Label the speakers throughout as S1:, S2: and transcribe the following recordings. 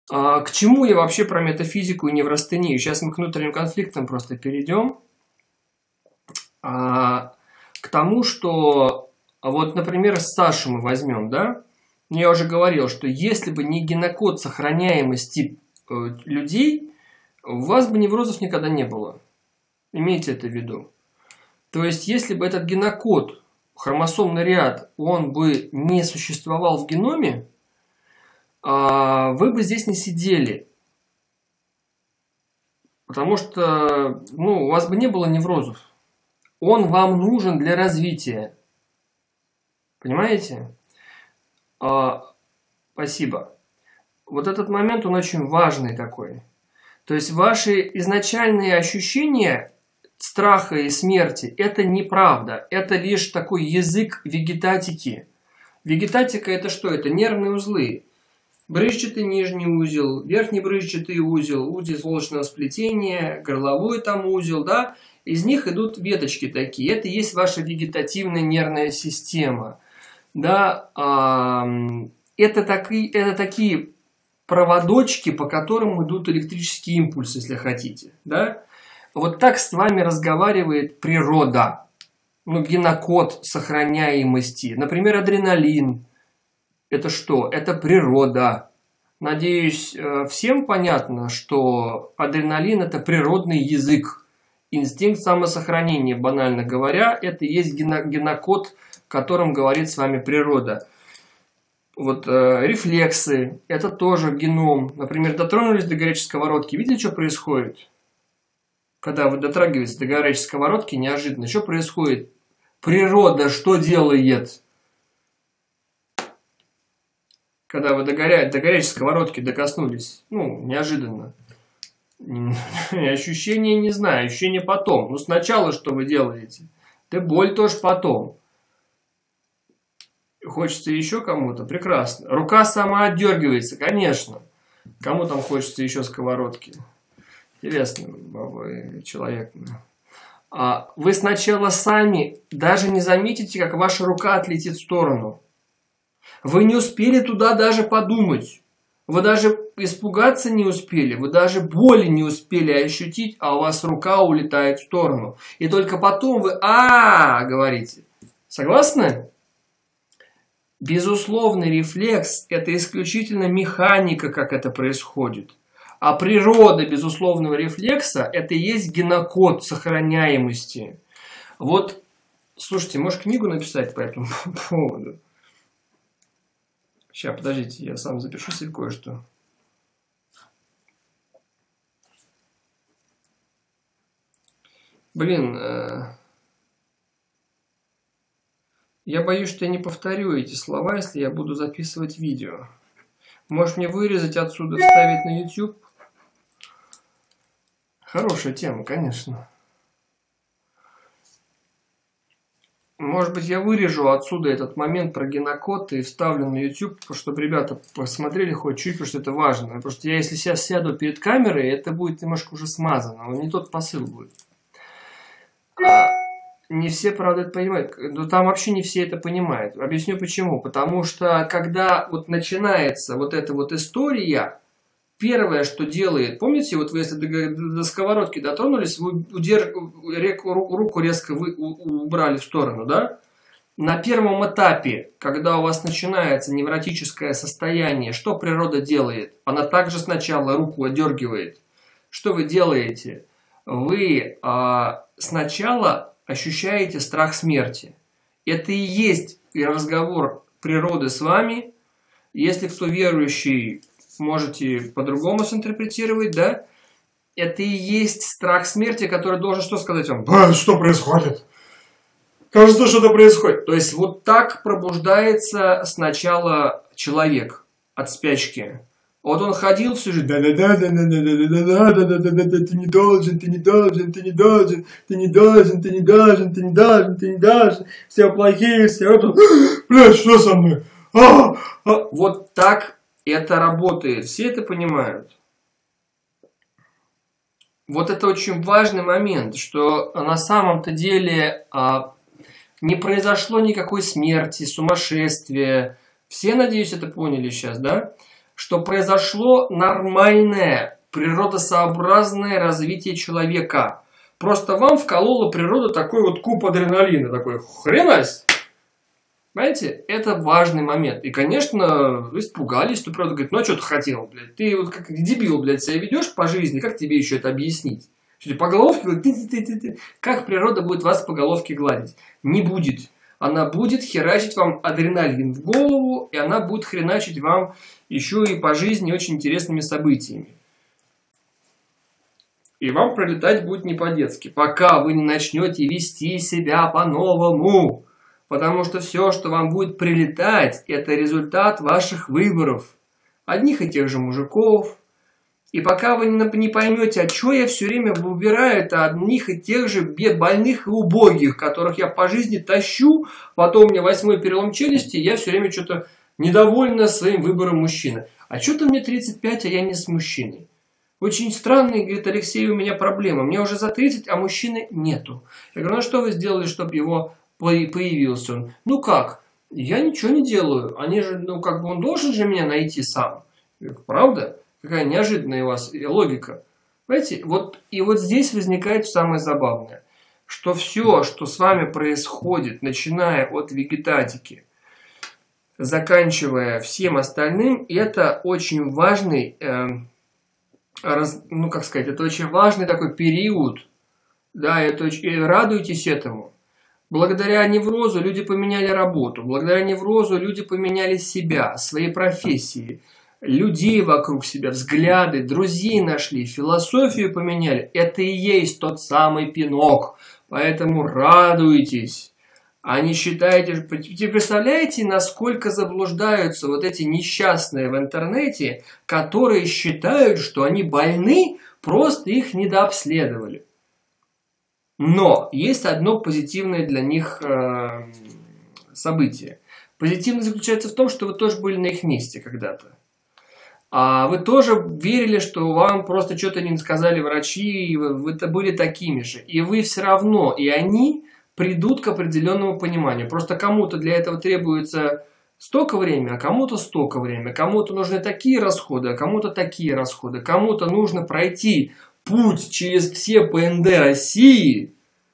S1: К чему я вообще про метафизику и неврастению? Сейчас мы к внутренним конфликтам просто перейдем. К тому, что вот, например, Сашу мы возьмем, да? Я уже говорил, что если бы не генокод сохраняемости людей, у вас бы неврозов никогда не было. Имейте это в виду. То есть, если бы этот генокод, хромосомный ряд, он бы не существовал в геноме, вы бы здесь не сидели. Потому что, у вас бы не было неврозов. Он вам нужен для развития. Понимаете? Спасибо. Вот этот момент, он очень важный такой. То есть, ваши изначальные ощущения страха и смерти – это неправда. Это лишь такой язык вегетатики. Вегетатика – это что? Это нервные узлы. Брызжатый нижний узел, верхний брызжатый узел, узел солнечного сплетения, горловой там узел, да? Из них идут веточки такие. Это и есть ваша вегетативная нервная система. Да? Это такие проводочки, по которым идут электрические импульсы, если хотите. Да? Вот так с вами разговаривает природа. Генокод сохраняемости. Например, адреналин. Это что? Это природа. Надеюсь, всем понятно, что адреналин – это природный язык. Инстинкт самосохранения, банально говоря, это и есть генокод, которым говорит с вами природа. Вот рефлексы – это тоже геном. Например, дотронулись до горячей сковородки. Видите, что происходит? Когда вы дотрагиваетесь до горячей сковородки, неожиданно, что происходит? Природа что делает? Когда вы до горячей сковородки докоснулись, неожиданно. Ощущение не знаю, ощущение потом. Сначала что вы делаете? Да боль тоже потом. Хочется еще кому-то? Прекрасно. Рука сама отдергивается, конечно. Кому там хочется еще сковородки? Интересно, человек. Вы сначала сами даже не заметите, как ваша рука отлетит в сторону. Вы не успели туда даже подумать. Вы даже испугаться не успели. Вы даже боли не успели ощутить, а у вас рука улетает в сторону. И только потом вы говорите. Согласны? Безусловный рефлекс – это исключительно механика, как это происходит. А природа безусловного рефлекса – это и есть генокод сохраняемости. Вот, слушайте, можешь книгу написать по этому поводу? Сейчас, подождите, я сам запишу себе кое-что. Блин, я боюсь, что я не повторю эти слова, если я буду записывать видео. Можешь мне вырезать отсюда, вставить на YouTube? Хорошая тема, конечно. Может быть, я вырежу отсюда этот момент про генокод и вставлю на YouTube, чтобы ребята посмотрели хоть чуть, потому что это важно. Потому что я, если сейчас сяду перед камерой, это будет немножко уже смазано. Не тот посыл будет. Не все, правда, это понимают. Но там вообще не все это понимают. Объясню почему. Потому что, когда вот начинается вот эта вот история, первое, что делает, помните, вот вы если до сковородки дотронулись, вы руку резко убрали в сторону, да? На первом этапе, когда у вас начинается невротическое состояние, что природа делает? Она также сначала руку отдергивает. Что вы делаете? Вы сначала ощущаете страх смерти. Это и есть разговор природы с вами. Если кто верующий, можете по-другому синтерпретировать, да? Это и есть страх смерти, который должен что сказать вам? Что происходит? Кажется, что-то происходит. То есть вот так пробуждается сначала человек от спячки. Вот он ходил всю жизнь, да-да-да, ты не должен, ты не должен, ты не должен, ты не должен, ты не должен, ты не должен, ты не должен, все плохие, все, блядь, что со мной? Вот так это работает, все это понимают. Вот это очень важный момент, что на самом-то деле не произошло никакой смерти, сумасшествия. Все, надеюсь, это поняли сейчас, да? что произошло нормальное, природосообразное развитие человека. Просто вам вколола природа такой вот куб адреналина, такой хренась. Понимаете, это важный момент. И, конечно, вы испугались, что природа говорит, ну а что ты хотел, блядь? Ты вот как дебил, блядь, себя ведешь по жизни, как тебе еще это объяснить? Что по головке говорит, как природа будет вас по головке гладить? Не будет. Она будет херачить вам адреналин в голову, и она будет хреначить вам еще и по жизни очень интересными событиями. И вам пролетать будет не по-детски, пока вы не начнете вести себя по-новому. Потому что все, что вам будет прилетать, это результат ваших выборов. Одних и тех же мужиков. И пока вы не поймете, а что я все время выбираю, это одних и тех же больных и убогих, которых я по жизни тащу, потом у меня 8-й перелом челюсти, и я все время что-то недовольна своим выбором мужчины. А что-то мне 35, а я не с мужчиной. Очень странный, говорит Алексей, у меня проблема. Мне уже за 30, а мужчины нету. Я говорю, ну что вы сделали, чтобы его появился он? Ну как? Я ничего не делаю. Они же, ну как бы он должен же меня найти сам. Я говорю, правда? Какая неожиданная у вас логика. Понимаете? Вот, и вот здесь возникает самое забавное. Что все, что с вами происходит, начиная от вегетатики, заканчивая всем остальным, это очень важный, ну как сказать, это очень важный такой период. Да, это очень, радуйтесь этому. Благодаря неврозу люди поменяли работу. Благодаря неврозу люди поменяли себя, свои профессии, людей вокруг себя, взгляды, друзей нашли, философию поменяли. Это и есть тот самый пинок. Поэтому радуйтесь. А не считайте... Представляете, насколько заблуждаются вот эти несчастные в интернете, которые считают, что они больны, просто их недообследовали. Но есть одно позитивное для них событие. Позитивное заключается в том, что вы тоже были на их месте когда-то. А вы тоже верили, что вам просто что-то не сказали врачи, и вы были такими же. И вы все равно, и они придут к определенному пониманию. Просто кому-то для этого требуется столько времени, а кому-то столько времени. Кому-то нужны такие расходы, а кому-то такие расходы. Кому-то нужно пройти путь через все ПНД России,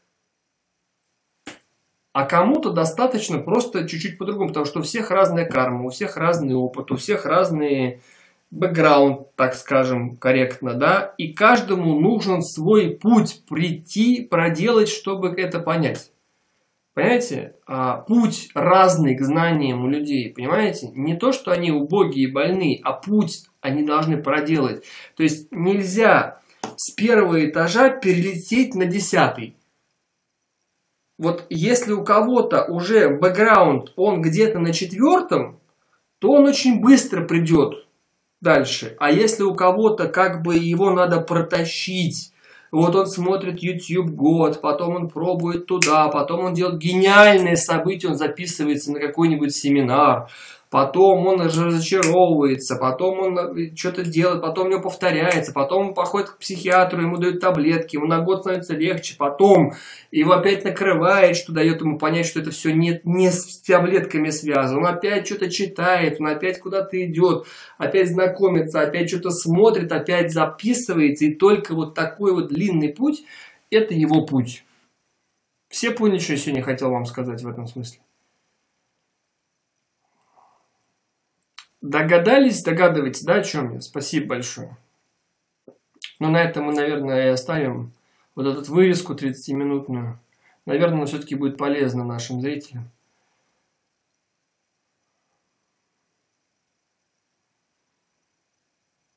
S1: а кому-то достаточно просто чуть-чуть по-другому, потому что у всех разная карма, у всех разный опыт, у всех разный бэкграунд, так скажем, корректно, да, и каждому нужен свой путь прийти, проделать, чтобы это понять. Понимаете? Путь разный к знаниям у людей, понимаете? Не то, что они убогие и больные, а путь они должны проделать. То есть нельзя с первого этажа перелететь на 10-й. Вот если у кого-то уже бэкграунд, он где-то на 4-м, то он очень быстро придет дальше. А если у кого-то как бы его надо протащить, вот он смотрит YouTube год, потом он пробует туда, потом он делает гениальное событие, он записывается на какой-нибудь семинар, потом он разочаровывается, потом он что-то делает, потом у него повторяется, потом он походит к психиатру, ему дают таблетки, ему на год становится легче, потом его опять накрывает, что дает ему понять, что это все не с таблетками связано, он опять что-то читает, он опять куда-то идет, опять знакомится, опять что-то смотрит, опять записывается, и только вот такой вот длинный путь, это его путь. Все поняли, что я сегодня хотел вам сказать в этом смысле? Догадались, догадываетесь, да, о чем я? Спасибо большое. Ну, на этом мы, наверное, и оставим вот эту вырезку 30-минутную. Наверное, она все-таки будет полезна нашим зрителям.